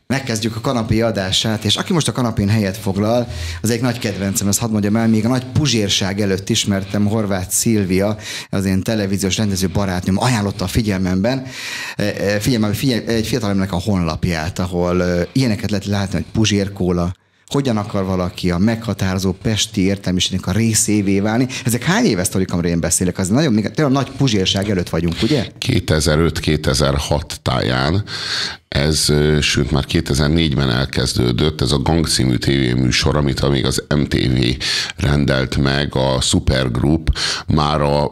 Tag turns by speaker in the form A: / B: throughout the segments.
A: Megkezdjük a kanapé adását, és aki most a kanapén helyet foglal, az egy nagy kedvencem, ezt hadd mondjam el, még a nagy puzsérság előtt ismertem Horváth Szilvia, az én televíziós rendező barátnőm ajánlotta a figyelmemben, egy fiatalemnek a honlapját, ahol ilyeneket lehet látni, hogy puzsérkóla, hogyan akar valaki a meghatározó pesti értelmiségnek a részévé válni. Ezek hány éves sztorik, amiről én beszélek? Az nagyon, tényleg nagy puzsérság előtt vagyunk, ugye?
B: 2005-2006 táján, sőt már 2004-ben elkezdődött ez a Gang című tévéműsor, amit még az MTV rendelt meg, a Supergroup, már a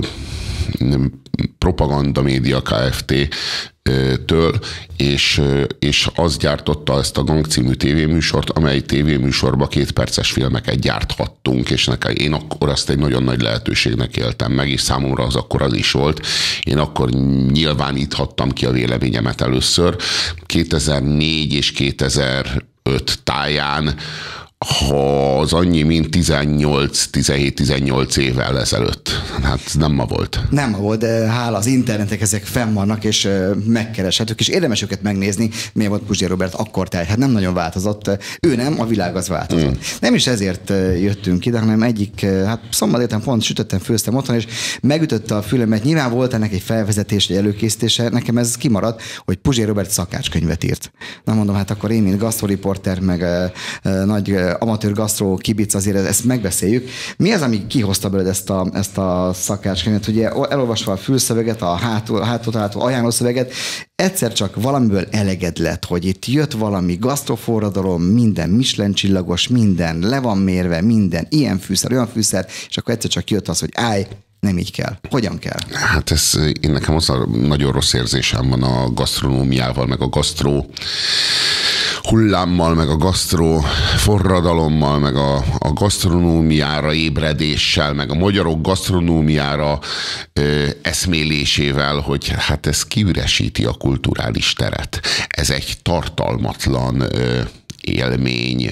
B: Propaganda Média Kft-től, és az gyártotta ezt a Gang című tévéműsort, amely tévéműsorba 2 perces filmeket gyárthattunk, és én akkor azt egy nagyon nagy lehetőségnek éltem meg, és számomra az akkor az is volt. Én akkor nyilváníthattam ki a véleményemet először. 2004 és 2005 táján, ha az annyi, mint 17-18 évvel ezelőtt. Hát nem ma volt.
A: Nem ma volt, de hála az internetek, ezek fenn vannak, és megkereshetők, és érdemes őket megnézni, milyen volt Puzsér Robert akkor, tehát hát nem nagyon változott. Ő nem, a világ az változott. Nem is ezért jöttünk ide, hanem egyik, hát szombat délután pont sütöttem, főztem otthon, és megütötte a fülemet. Nyilván volt ennek egy felvezetés, egy előkészítése, nekem ez kimaradt, hogy Puzsér Robert szakácskönyvet írt. Na mondom, hát akkor én, mint gasztroriporter, meg nagy amatőr gasztró kibic, azért ezt megbeszéljük. Mi az, ami kihozta belőled ezt a szakácskönyvet? Ugye elolvasva a fülszöveget, a hátul található ajánlószöveget, egyszer csak valamiből eleged lett, hogy itt jött valami gasztroforradalom, minden Michelin csillagos, minden le van mérve, minden ilyen fűszer, olyan fűszer, és akkor egyszer csak jött az, hogy állj, nem így kell. Hogyan kell?
B: Hát nekem az a nagyon rossz érzésem van a gasztronómiával, meg a gasztró hullámmal, meg a gasztró forradalommal, meg a gasztronómiára ébredéssel, meg a magyarok gasztronómiára eszmélésével, hogy hát ez kiüresíti a kulturális teret. Ez egy tartalmatlan élmény,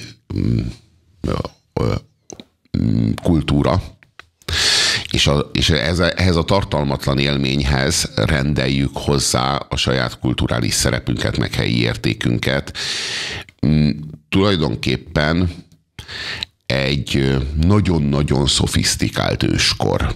B: kultúra, és ehhez a tartalmatlan élményhez rendeljük hozzá a saját kulturális szerepünket, meg helyi értékünket. Tulajdonképpen egy nagyon-nagyon szofisztikált őskor.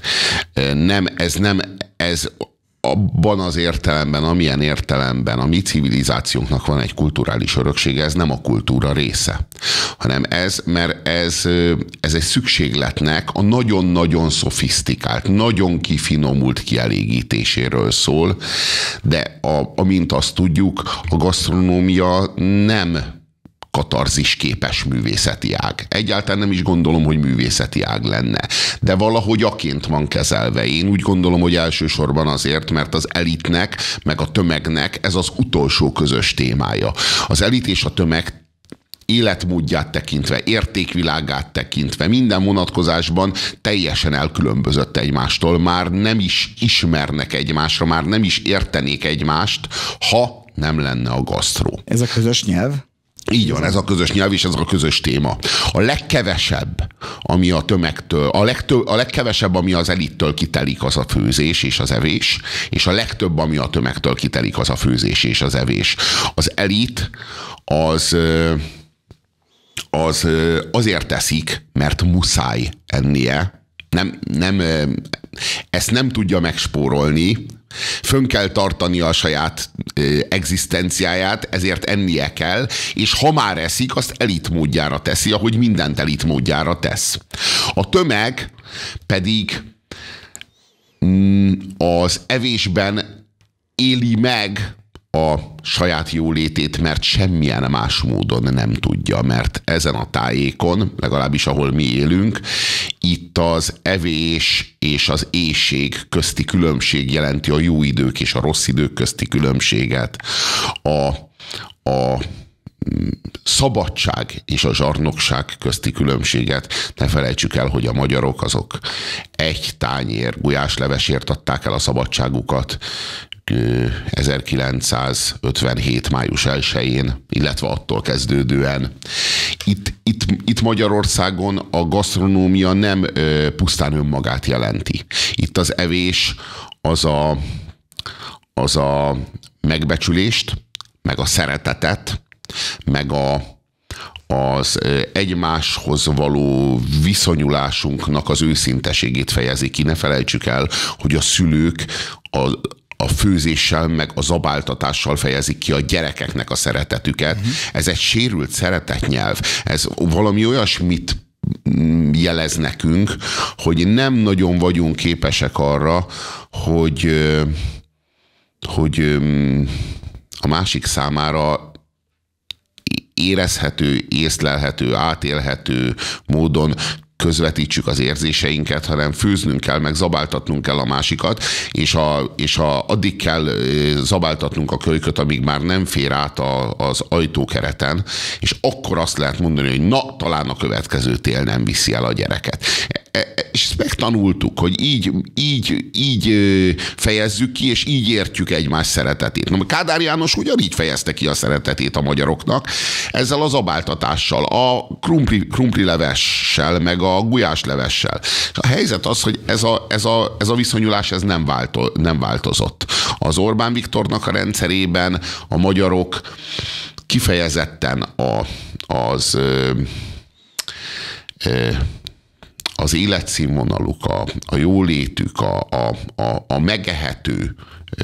B: Ez abban az értelemben, amilyen értelemben a mi civilizációnknak van egy kulturális öröksége, ez nem a kultúra része, hanem ez egy szükségletnek a nagyon-nagyon szofisztikált, nagyon kifinomult kielégítéséről szól, de amint azt tudjuk, a gasztronómia nem katarzis képes művészeti ág. Egyáltalán nem is gondolom, hogy művészeti ág lenne. De valahogy aként van kezelve. Én úgy gondolom, hogy elsősorban azért, mert az elitnek, meg a tömegnek ez az utolsó közös témája. Az elit és a tömeg életmódját tekintve, értékvilágát tekintve, minden vonatkozásban teljesen elkülönbözött egymástól. Már nem is ismernek egymásra, már nem is értenék egymást, ha nem lenne a gasztró.
A: Ez a közös nyelv?
B: Így van, ez a közös nyelv és ez a közös téma. A legkevesebb, ami a tömegtől, a legkevesebb, ami az elittől kitelik, az a főzés és az evés, és a legtöbb, ami a tömegtől kitelik, az a főzés és az evés. Az elit az azért teszik, mert muszáj ennie. Ezt nem tudja megspórolni, fönn kell tartani a saját egzisztenciáját, ezért ennie kell, és ha már eszik, azt elit módjára teszi, ahogy mindent elit módjára tesz. A tömeg pedig az evésben éli meg a saját jólétét, mert semmilyen más módon nem tudja, mert ezen a tájékon, legalábbis ahol mi élünk, itt az evés és az éhség közti különbség jelenti a jó idők és a rossz idők közti különbséget. A szabadság és a zsarnokság közti különbséget. Ne felejtsük el, hogy a magyarok azok egy tányér gulyáslevesért adták el a szabadságukat 1957. május 1-én, illetve attól kezdődően. Itt Magyarországon a gasztronómia nem pusztán önmagát jelenti. Itt az evés az a megbecsülést, meg a szeretetet, meg az egymáshoz való viszonyulásunknak az őszinteségét fejezi ki. Ne felejtsük el, hogy a szülők a főzéssel, meg a zabáltatással fejezik ki a gyerekeknek a szeretetüket. Ez egy sérült szeretetnyelv. Ez valami olyasmit jelez nekünk, hogy nem nagyon vagyunk képesek arra, hogy a másik számára érezhető, észlelhető, átélhető módon közvetítsük az érzéseinket, hanem főznünk kell, meg zabáltatnunk kell a másikat, és addig kell zabáltatnunk a kölyköt, amíg már nem fér át az ajtókereten, és akkor azt lehet mondani, hogy na, talán a következő tél nem viszi el a gyereket. És ezt megtanultuk, hogy így fejezzük ki, és így értjük egymás szeretetét. Na, Kádár János ugyanígy fejezte ki a szeretetét a magyaroknak, ezzel az zabáltatással, a krumplilevessel, meg a gulyáslevessel. A helyzet az, hogy ez a viszonyulás ez nem változott. Az Orbán Viktornak a rendszerében a magyarok kifejezetten az életszínvonaluk, a jólétük, a megehető,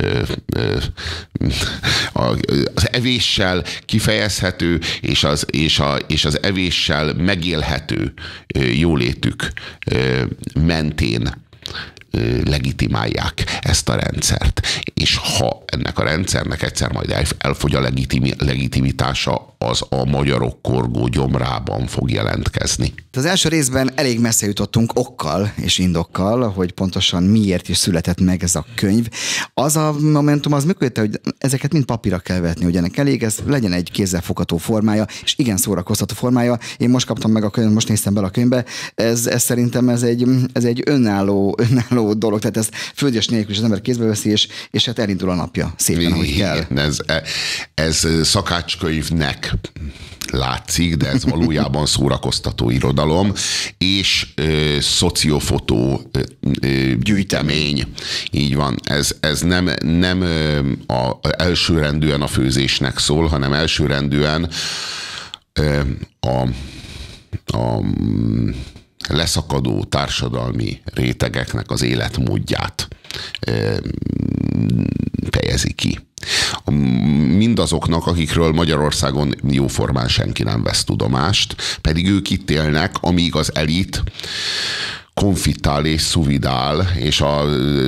B: az evéssel kifejezhető, és az evéssel megélhető jólétük mentén legitimálják ezt a rendszert. És ha ennek a rendszernek egyszer majd elfogy a legitimitása, az a magyarok korgó gyomrában fog jelentkezni.
A: Az első részben elég messze jutottunk okkal és indokkal, hogy pontosan miért is született meg ez a könyv. Az a momentum az mikor, hogy ezeket mind papírra kell vetni, hogy ennek elég, ez legyen egy kézzelfogható formája, és igen szórakoztató formája. Én most kaptam meg a könyvet, most néztem bele a könyvbe, ez szerintem ez egy önálló dolog, tehát ezt földjes nélkül is az ember kézbe veszi, és hát elindul a napja szépen, ahogy kell.
B: Ez szakácskönyvnek látszik, de ez valójában szórakoztató irodalom, és szociofotó gyűjtemény. Így van. Ez nem elsőrendűen a főzésnek szól, hanem elsőrendűen a leszakadó társadalmi rétegeknek az életmódját fejezi ki. Mindazoknak, akikről Magyarországon jóformán senki nem vesz tudomást, pedig ők itt élnek, amíg az elit konfitál és szuvidál, és a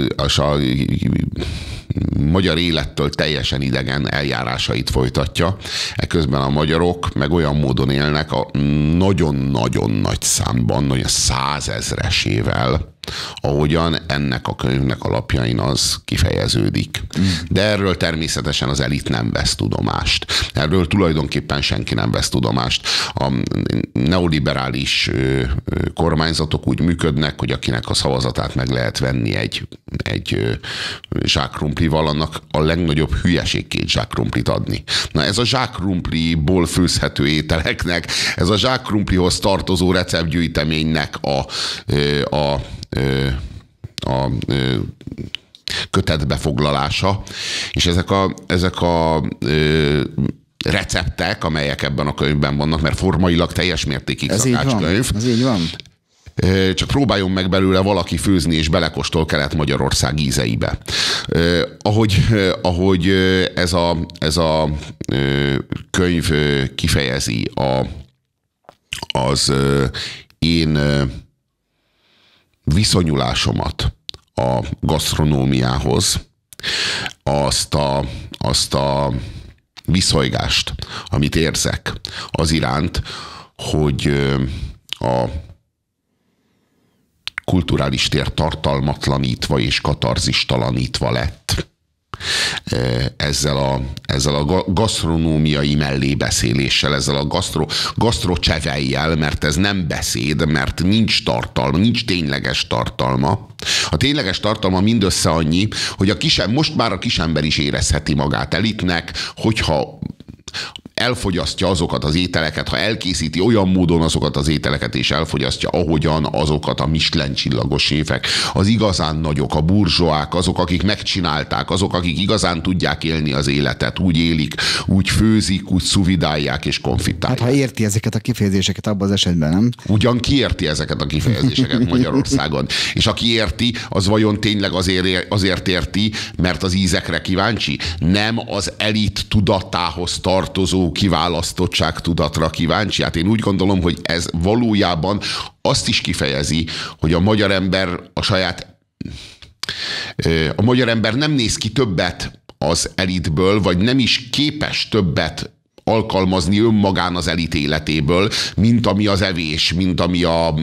B: magyar élettől teljesen idegen eljárásait folytatja. Eközben a magyarok meg olyan módon élnek a nagyon-nagyon nagy számban, nagyon 100 000-esével, ahogyan ennek a könyvnek alapjain az kifejeződik. De erről természetesen az elit nem vesz tudomást. Erről tulajdonképpen senki nem vesz tudomást. A neoliberális kormányzatok úgy működnek, hogy akinek a szavazatát meg lehet venni egy zsákrumplival, annak a legnagyobb hülyeség 2 zsákrumplit adni. Na ez a zsákrumpliból főzhető ételeknek, ez a zsákrumplihoz tartozó receptgyűjteménynek a kötetbefoglalása, és ezek a receptek, amelyek ebben a könyvben vannak, mert formailag teljes mértékig szakácskönyv.
A: Ez így van.
B: Csak próbáljon meg belőle valaki főzni, és belekóstol Kelet-Magyarország ízeibe. Ahogy ez a könyv kifejezi az én viszonyulásomat a gasztronómiához, azt a viszonygást, amit érzek az iránt, hogy a kulturális tér tartalmatlanítva és katarzistalanítva lett ezzel a gasztronómiai mellébeszéléssel, ezzel a gasztrocsevejjel, mert ez nem beszéd, mert nincs tartalma, nincs tényleges tartalma. A tényleges tartalma mindössze annyi, hogy most már a kisember is érezheti magát elitnek, hogyha elfogyasztja azokat az ételeket, ha elkészíti olyan módon azokat az ételeket, és elfogyasztja ahogyan azokat a Michelin csillagos séfek, az igazán nagyok, a burzsóák, azok, akik megcsinálták, azok, akik igazán tudják élni az életet, úgy élik, úgy főzik, úgy szuvidálják és konfitálják.
A: Hát ha érti ezeket a kifejezéseket abban az esetben, nem?
B: Ugyan ki érti ezeket a kifejezéseket Magyarországon? És aki érti, az vajon tényleg azért érti, mert az ízekre kíváncsi? Nem az elit tudatához tartozó kiválasztottság tudatra kíváncsi? Hát én úgy gondolom, hogy ez valójában azt is kifejezi, hogy a magyar ember a magyar ember nem néz ki többet az elitből, vagy nem is képes többet alkalmazni önmagán az elit életéből, mint ami az evés, mint ami a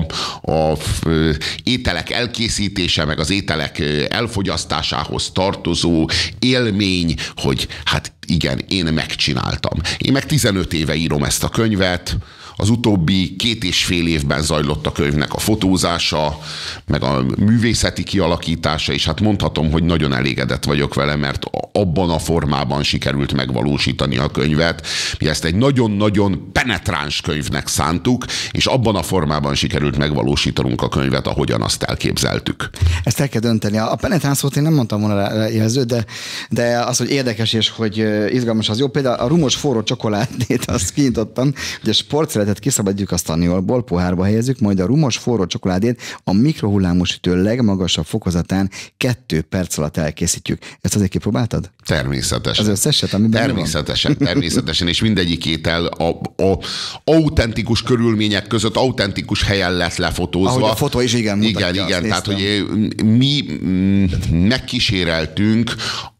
B: ételek elkészítése, meg az ételek elfogyasztásához tartozó élmény, hogy hát igen, én megcsináltam. Én meg 15 éve írom ezt a könyvet, az utóbbi 2,5 évben zajlott a könyvnek a fotózása, meg a művészeti kialakítása, és hát mondhatom, hogy nagyon elégedett vagyok vele, mert abban a formában sikerült megvalósítani a könyvet. Mi ezt egy nagyon-nagyon penetráns könyvnek szántuk, és abban a formában sikerült megvalósítanunk a könyvet, ahogyan azt elképzeltük.
A: Ezt el kell dönteni. A penetráns szót én nem mondtam volna rá jelző, de az, hogy érdekes és hogy izgalmas, az jó. Például a rumos forró csokoládét azt kinyitottam, hogy a sportszeletet kiszabadítjuk a sztaniolból, pohárba helyezzük, majd a rumos forró csokoládét a mikrohullámosütő legmagasabb fokozatán 2 perc alatt elkészítjük. Ezt azért kipróbáltad?
B: Természetesen.
A: Az összeset, amiben
B: természetesen, és mindegyik étel a autentikus körülmények között, autentikus helyen lett lefotózva.
A: Ahogy a fotó is igen mutatja.
B: Igen, tehát hogy mi megkíséreltünk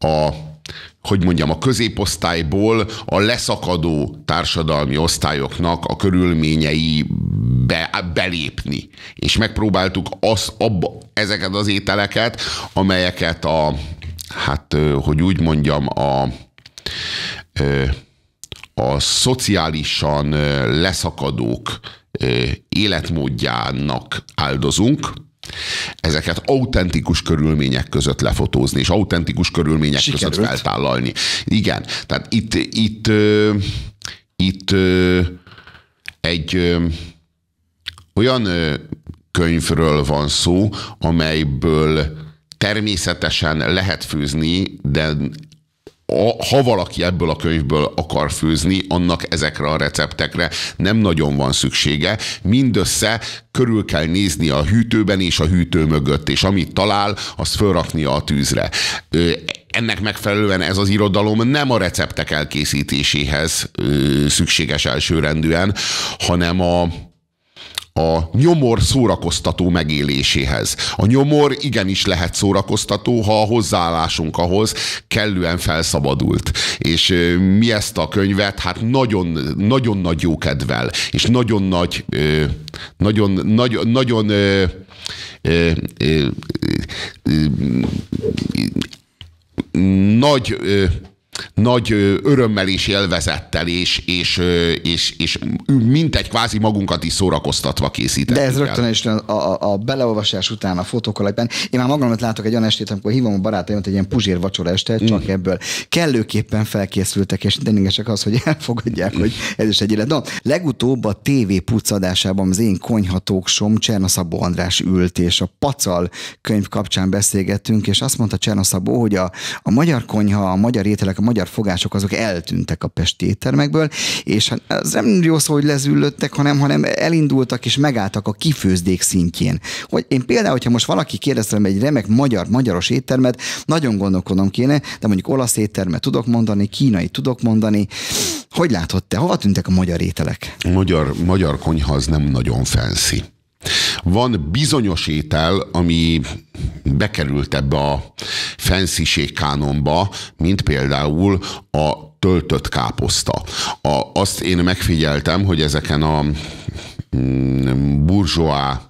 B: a középosztályból a leszakadó társadalmi osztályoknak a körülményeibe belépni. És megpróbáltuk ezeket az ételeket, amelyeket a szociálisan leszakadók életmódjának áldozunk, ezeket autentikus körülmények között lefotózni, és autentikus körülmények között feltállalni. Igen, tehát itt egy olyan könyvről van szó, amelyből természetesen lehet főzni, de ha valaki ebből a könyvből akar főzni, annak ezekre a receptekre nem nagyon van szüksége. Mindössze körül kell nézni a hűtőben és a hűtő mögött, és amit talál, azt fölraknia a tűzre. Ennek megfelelően ez az irodalom nem a receptek elkészítéséhez szükséges elsőrendűen, hanem a nyomor szórakoztató megéléséhez. A nyomor igenis lehet szórakoztató, ha a hozzáállásunk ahhoz kellően felszabadult. És mi ezt a könyvet hát nagyon, nagyon nagy jókedvel, és nagyon nagy örömmel és élvezettel, és mintegy kvázi magunkat is szórakoztatva készítettük.
A: De ez rögtön is a beleolvasás után, a fotók alapján. Én már magamat látok egy olyan estét, amikor hívom a barátaimat egy ilyen puzsér vacsora este, csak ebből kellőképpen felkészültek, és tényleg az, hogy elfogadják, hogy ez is egy élet. No, legutóbb a TV Puc adásában az én konyhatóksom Csernaszabó András ült, és a Pacal könyv kapcsán beszélgettünk, és azt mondta Csernaszabó, hogy a magyar konyha, a magyar ételek, a magyar fogások azok eltűntek a pesti éttermekből, és az nem jó szó, hogy lezüllöttek, hanem elindultak és megálltak a kifőzdék szintjén. Hogy én például, hogyha most valaki kérdeztem egy remek magyaros éttermet, nagyon gondolkodnom kéne, de mondjuk olasz éttermet tudok mondani, kínai tudok mondani. Hogy látod te? Hova tűntek a magyar ételek?
B: Magyar konyha az nem nagyon fancy. Van bizonyos étel, ami bekerült ebbe a fancy-ség kánonba, mint például a töltött káposzta. Azt én megfigyeltem, hogy ezeken a burzsóá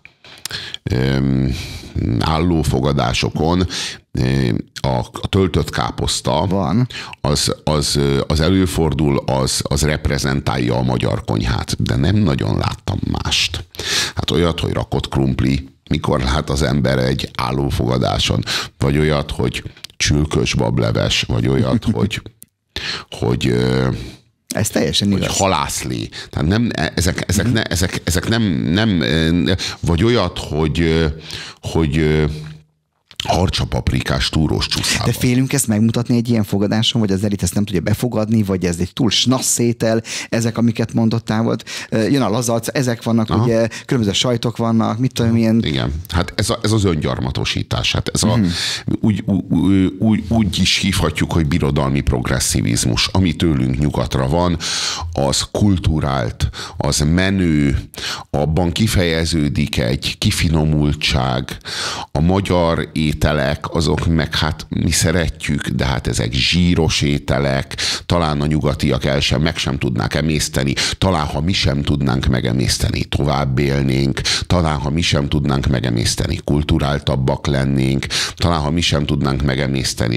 B: állófogadásokon a töltött káposzta
A: van.
B: Az előfordul, az reprezentálja a magyar konyhát, de nem nagyon láttam mást. Hát olyat, hogy rakott krumpli, mikor lát az ember egy állófogadáson, vagy olyat, hogy csülkös bableves, vagy olyat, hogy
A: Ez teljesen igaz.
B: Vagy halászlé. Tehát nem, ezek nem, vagy olyat, hogy harcsapaprikás túrós csúszával.
A: De félünk ezt megmutatni egy ilyen fogadáson, vagy az elit ezt nem tudja befogadni, vagy ez egy túl snassz étel, ezek, amiket mondottál volt. Jön a lazac, ezek vannak, ugye, különböző sajtok vannak, mit tudom, milyen...
B: Igen, hát ez az öngyarmatosítás. Hát ez úgy is hívhatjuk, hogy birodalmi progresszivizmus. Ami tőlünk nyugatra van, az kulturált, az menő, abban kifejeződik egy kifinomultság, a magyar ételek, azok meg hát mi szeretjük, de hát ezek zsíros ételek, talán a nyugatiak meg sem tudnák emészteni, talán ha mi sem tudnánk megemészteni, tovább élnénk, talán ha mi sem tudnánk megemészteni, kulturáltabbak lennénk, talán ha mi sem tudnánk megemészteni,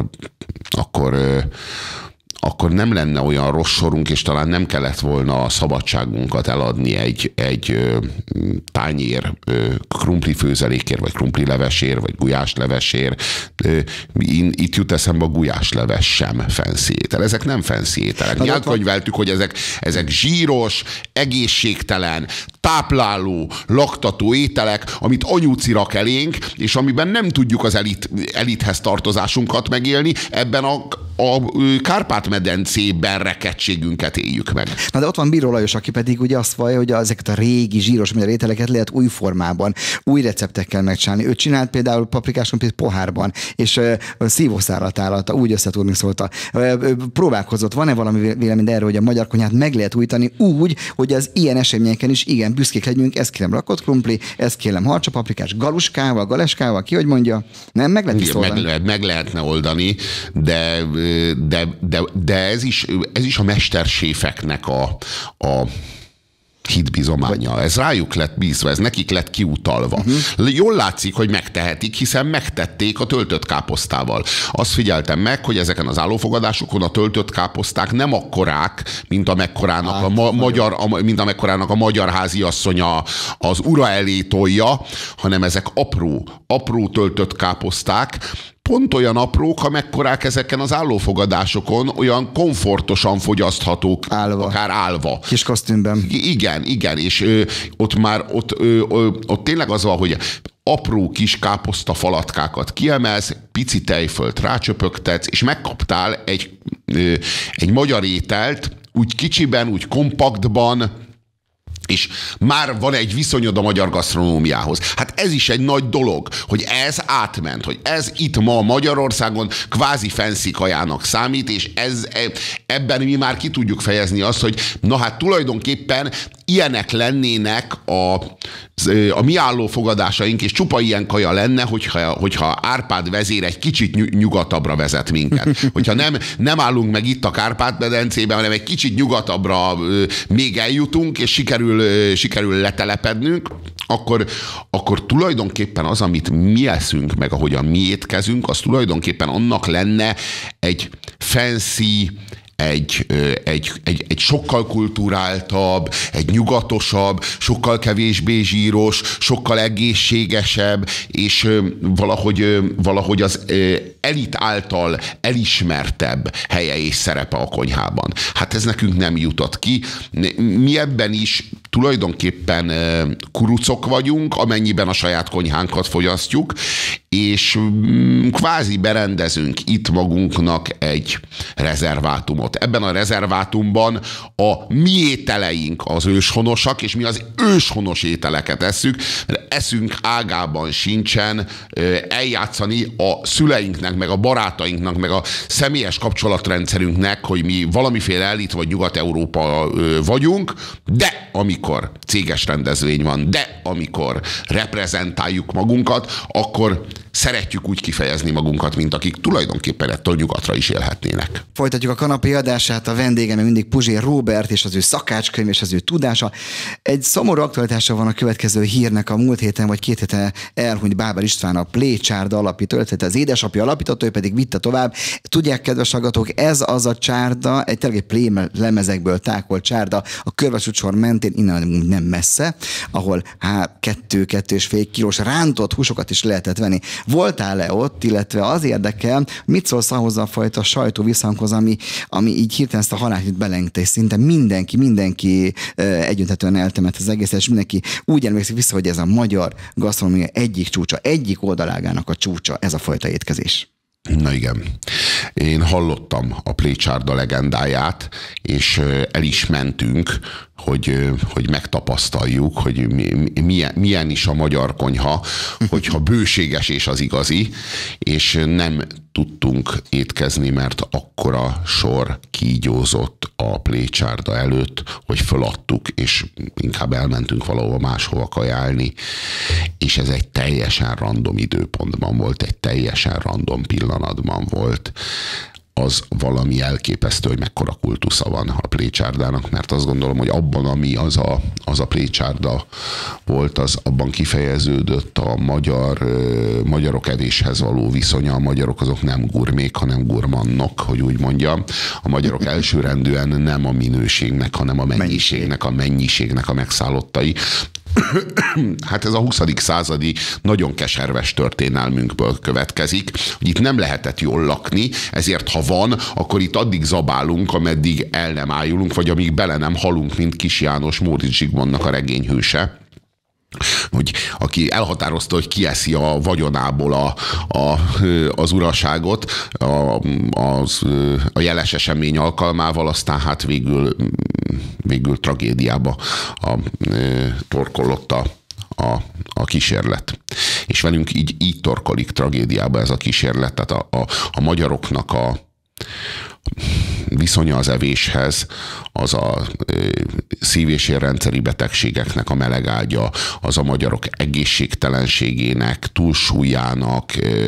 B: akkor nem lenne olyan rossz sorunk, és talán nem kellett volna a szabadságunkat eladni egy tányér krumplifőzelékért, vagy krumplilevesért, vagy gulyáslevesért. Itt jut eszembe a gulyásleves sem fancy étel. Ezek nem fancy ételek. Mi átkönyveltük, hogy ezek zsíros, egészségtelen, tápláló, laktató ételek, amit anyuci rak elénk, és amiben nem tudjuk az elithez tartozásunkat megélni, ebben a Kárpát-medencében rekedtségünket éljük meg.
A: Na de ott van Bíró Lajos, aki pedig ugye azt vallja, hogy ezeket a régi zsíros magyar ételeket lehet új formában, új receptekkel megcsinálni. Ő csinált például paprikás krumplit pohárban, és szívószálat állata, úgy összetúrni szólta. Próbálkozott. Van-e valami vélemény erről, hogy a magyar konyhát meg lehet újítani úgy, hogy az ilyen eseményeken is igen büszkék legyünk, ezt kérem rakott krumpli, ezt kérem harcsapaprikás galuskával, galeskával, ki hogy mondja? Nem, meg lehet
B: meg lehetne oldani, de ez is a mesterséfeknek a hitbizománya. Ez rájuk lett bízva, ez nekik lett kiutalva. Jól látszik, hogy megtehetik, hiszen megtették a töltött káposztával. Azt figyeltem meg, hogy ezeken az állófogadásokon a töltött káposzták nem akkorák, mint amekkorának a magyar háziasszonya az ura elé tolja, hanem ezek apró töltött káposzták, pont olyan aprók, amekkorák ezeken az állófogadásokon, olyan komfortosan fogyaszthatók, akár állva.
A: Kis kosztümben.
B: Igen, és ott tényleg az van, hogy apró kis káposzta falatkákat kiemelsz, pici tejfölt rácsöpögtetsz, és megkaptál egy magyar ételt, úgy kicsiben, úgy kompaktban, és már van egy viszonyod a magyar gasztronómiához. Hát ez is egy nagy dolog, hogy ez átment, hogy ez itt ma Magyarországon kvázi fancy kajának számít, és ebben mi már ki tudjuk fejezni azt, hogy na hát tulajdonképpen ilyenek lennének a mi állófogadásaink, és csupa ilyen kaja lenne, hogyha Árpád vezér egy kicsit nyugatabbra vezet minket. Hogyha nem állunk meg itt a Kárpát-medencében, hanem egy kicsit nyugatabbra még eljutunk, és sikerül letelepednünk, akkor tulajdonképpen az, amit mi eszünk, meg ahogyan mi étkezünk, az tulajdonképpen annak lenne egy fancy, egy sokkal kulturáltabb, egy nyugatosabb, sokkal kevésbé zsíros, sokkal egészségesebb, és valahogy az elit által elismertebb helye és szerepe a konyhában. Hát ez nekünk nem jutott ki. Mi ebben is tulajdonképpen kurucok vagyunk, amennyiben a saját konyhánkat fogyasztjuk, és kvázi berendezünk itt magunknak egy rezervátumot. Ebben a rezervátumban a mi ételeink az őshonosak, és mi az őshonos ételeket eszünk ágában sincsen eljátszani a szüleinknek, meg a barátainknak, meg a személyes kapcsolatrendszerünknek, hogy mi valamiféle elit vagy Nyugat-Európa vagyunk, de amikor céges rendezvény van, de amikor reprezentáljuk magunkat, akkor szeretjük úgy kifejezni magunkat, mint akik tulajdonképpen ettől nyugatra is élhetnének.
A: Folytatjuk a kanapé adását, a vendégem mindig Puzsér Róbert, és az ő szakácskönyv és az ő tudása. Egy szomorú aktualitása van a következő hírnek. A múlt héten vagy 2 héten elhunyt Bábel István, a Play csárda alapító, illetve az édesapja alapította, ő pedig vitte tovább. Tudják, kedves hallgatók, ez az a csárda, tényleg egy Play lemezekből tákolt csárda, a Körvasút sor mentén, innen nem messze, ahol 2,5 kilós rántott húsokat is lehetett venni. voltál-e ott, illetve az érdekel, mit szólsz ahhoz a fajta sajtó visszhanghoz, ami így hirtelen ezt a halált itt belengte, és szinte mindenki egyöntetően eltemett az egészet, és mindenki úgy emlékszik vissza, hogy ez a magyar gasztronómia egyik csúcsa, egyik oldalágának a csúcsa, ez a fajta étkezés.
B: Na igen. Én hallottam a plécsárda legendáját, és el is mentünk, hogy megtapasztaljuk, hogy milyen is a magyar konyha, hogyha bőséges és az igazi, és nem tudtunk étkezni, mert akkora sor kígyózott a plécsárda előtt, hogy föladtuk, és inkább elmentünk valahova máshova kajálni, és ez egy teljesen random időpontban volt, egy teljesen random pillanatban volt. Az valami elképesztő, hogy mekkora kultusza van a plécsárdának, mert azt gondolom, hogy abban, ami az a plécsárda volt, az abban kifejeződött a magyarok evéshez való viszonya. A magyarok azok nem gurmék, hanem gurmannok, hogy úgy mondjam. A magyarok elsőrendűen nem a minőségnek, hanem a mennyiségnek a megszállottai. Hát ez a 20. századi nagyon keserves történelmünkből következik, hogy itt nem lehetett jól lakni, ezért ha van, akkor itt addig zabálunk, ameddig el nem ájulunk, vagy amíg bele nem halunk, mint Kis János, Móricz Zsigmondnak a regényhőse. Hogy aki elhatározta, hogy kieszi a vagyonából az uraságot a jeles esemény alkalmával, aztán hát végül tragédiába torkollott a kísérlet. És velünk így torkolik tragédiába ez a kísérlet. Tehát a magyaroknak a viszonya az evéshez, az a szív- és érrendszeri betegségeknek a melegágya, az a magyarok egészségtelenségének, túlsúlyának,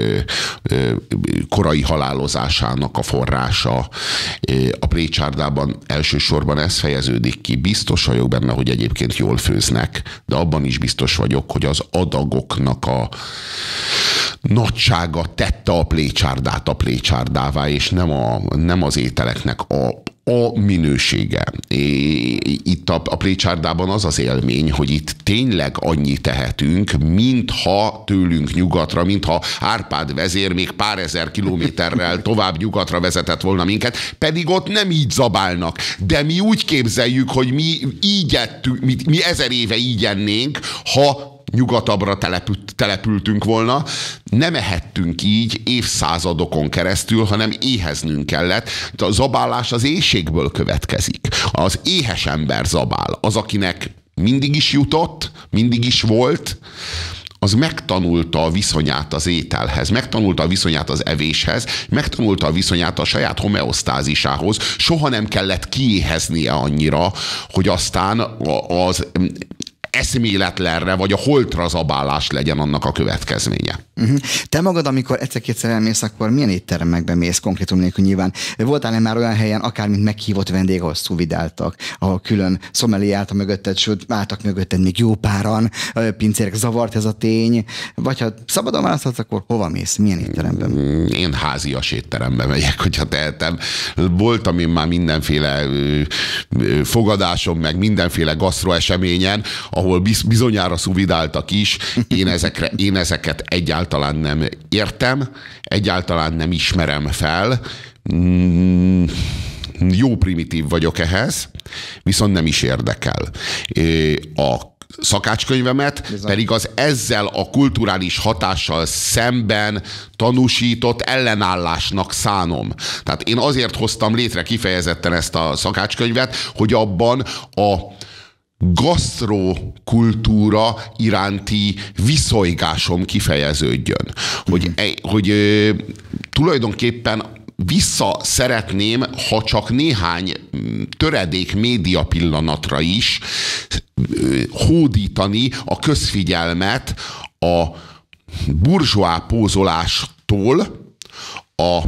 B: korai halálozásának a forrása. A plécsárdában elsősorban ez fejeződik ki. Biztos vagyok benne, hogy egyébként jól főznek, de abban is biztos vagyok, hogy az adagoknak a nagysága tette a plécsárdát a plécsárdává, és nem az ételeknek a minősége. Itt a plécsárdában az az élmény, hogy itt tényleg annyit tehetünk, mintha tőlünk nyugatra, mintha Árpád vezér még pár ezer kilométerrel tovább nyugatra vezetett volna minket, pedig ott nem így zabálnak. De mi úgy képzeljük, hogy mi így ettünk, mi 1000 éve így ennénk, ha nyugatabbra települtünk volna, nem ehettünk így évszázadokon keresztül, hanem éheznünk kellett. A zabálás az éhségből következik. Az éhes ember zabál. Az, akinek mindig is jutott, mindig is volt, az megtanulta a viszonyát az ételhez, megtanulta a viszonyát az evéshez, megtanulta a viszonyát a saját homeosztázisához. Soha nem kellett kiéheznie annyira, hogy aztán az eszméletlenre, vagy a holtra zabálás legyen annak a következménye.
A: Te magad, amikor egyszer-kétszer elmész, akkor milyen éttermekbe mész konkrétum nélkül nyilván? Voltál-e már olyan helyen, akár mint meghívott vendég, ahol szuvidáltak, ahol külön szomeli állt a mögötted, sőt, álltak mögötted még jó páran, pincérek, zavart ez a tény, vagy ha szabadon választhatsz, akkor hova mész? Milyen étteremben?
B: Én házias étterembe megyek, hogyha tehetem. Voltam én már mindenféle fogadásom, meg mindenféle gasztroeseményen, ahol bizonyára szuvidáltak is. Én ezeket egyáltalán nem értem, egyáltalán nem ismerem fel. Jó primitív vagyok ehhez, viszont nem is érdekel. A szakácskönyvemet pedig az ezzel a kulturális hatással szemben tanúsított ellenállásnak szánom. Tehát én azért hoztam létre kifejezetten ezt a szakácskönyvet, hogy abban a gasztrokultúra iránti viszonygásom kifejeződjön. Hogy tulajdonképpen vissza szeretném, ha csak néhány töredék média pillanatra is hódítani a közfigyelmet a burzsóá pózolástól a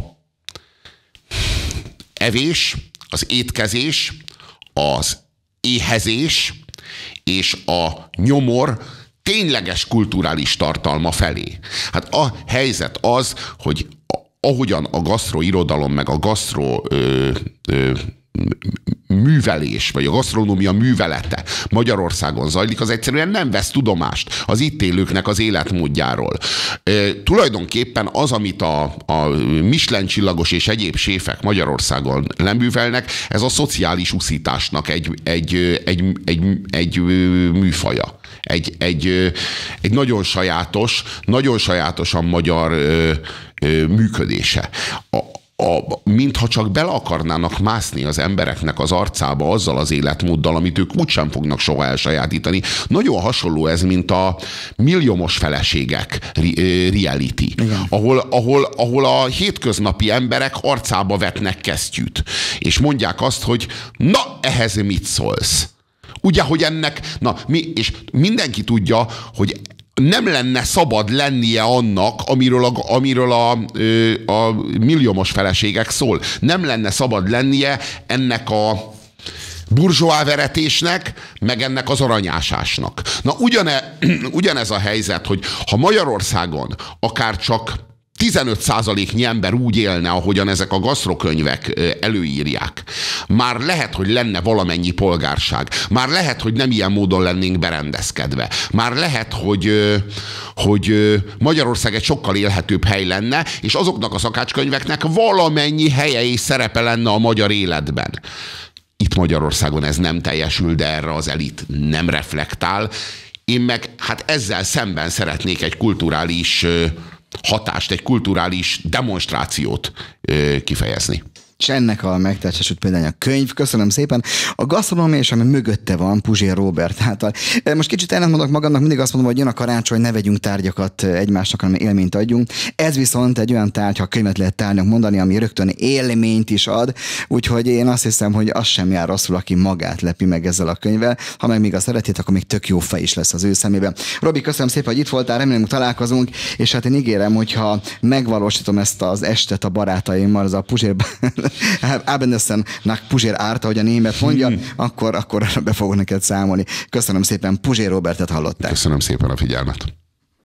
B: evés, az étkezés, az éhezés és a nyomor tényleges kulturális tartalma felé. Hát a helyzet az, hogy ahogyan a gasztroirodalom meg a gasztro művelés, vagy a gasztronómia művelete Magyarországon zajlik, az egyszerűen nem vesz tudomást az itt élőknek az életmódjáról. Tulajdonképpen az, amit a Michelin csillagos és egyéb séfek Magyarországon leművelnek, ez a szociális uszításnak egy műfaja. Egy nagyon sajátos, nagyon sajátosan magyar működése. Mintha csak bele akarnának mászni az embereknek az arcába azzal az életmóddal, amit ők úgysem fognak soha elsajátítani. Nagyon hasonló ez, mint a Milliómos feleségek reality, ahol a hétköznapi emberek arcába vetnek kesztyűt, és mondják azt, hogy na, ehhez mit szólsz? Ugye, hogy ennek, és mindenki tudja, hogy nem lenne szabad lennie annak, amiről a Milliómos feleségek szól. Nem lenne szabad lennie ennek a burzsóá veretésnek, meg ennek az aranyásásnak. Na, ugyanez a helyzet, hogy ha Magyarországon akár csak 15%-nyi ember úgy élne, ahogyan ezek a gasztrokönyvek előírják. Már lehet, hogy lenne valamennyi polgárság. Már lehet, hogy nem ilyen módon lennénk berendezkedve. Már lehet, hogy Magyarország egy sokkal élhetőbb hely lenne, és azoknak a szakácskönyveknek valamennyi helye és szerepe lenne a magyar életben. Itt Magyarországon ez nem teljesül, de erre az elit nem reflektál. Én meg ezzel szemben szeretnék egy kulturális hatást, egy kulturális demonstrációt kifejezni.
A: És ennek a megtestesült példány a könyv. Köszönöm szépen. A gasztronómia, és ami mögötte van, Puzsér Róbert által. Most kicsit ellentmondok magamnak, mindig azt mondom, hogy jön a karácsony, ne vegyünk tárgyakat egymásnak, hanem élményt adjunk. Ez viszont egy olyan tárgy, ha könyvet lehet tárgynak mondani, ami rögtön élményt is ad. Úgyhogy én azt hiszem, hogy az sem jár rosszul, aki magát lepi meg ezzel a könyvvel. Ha meg még a szeretét, akkor még tök jó fej is lesz az ő szemében. Robi, köszönöm szépen, hogy itt voltál, remélem, hogy találkozunk, és hát én ígérem, hogyha megvalósítom ezt az estet a barátaimmal, az a Puzsér Abendessennak Puzsér árta, hogy a német mondja, akkor be fogok neked számolni. Köszönöm szépen, Puzsér Róbertet hallották.
B: Köszönöm szépen a figyelmet.